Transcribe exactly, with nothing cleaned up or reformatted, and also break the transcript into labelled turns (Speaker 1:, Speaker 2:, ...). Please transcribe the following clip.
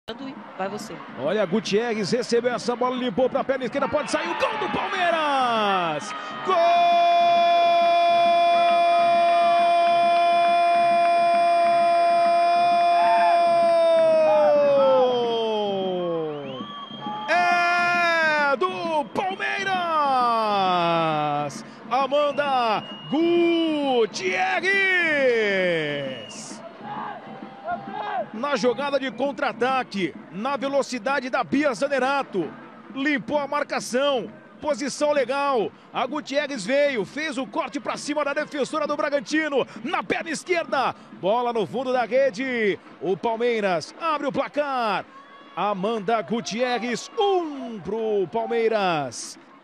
Speaker 1: Vai você.
Speaker 2: Olha, Gutierrez recebeu essa bola, limpou para a perna esquerda, pode sair o gol do Palmeiras! Gol! É do Palmeiras! Amanda Gutierrez! Na jogada de contra-ataque, na velocidade da Bia Zanerato, limpou a marcação, posição legal, a Gutierrez veio, fez o corte para cima da defensora do Bragantino, na perna esquerda, bola no fundo da rede, o Palmeiras abre o placar, Amanda Gutierrez, um pro Palmeiras,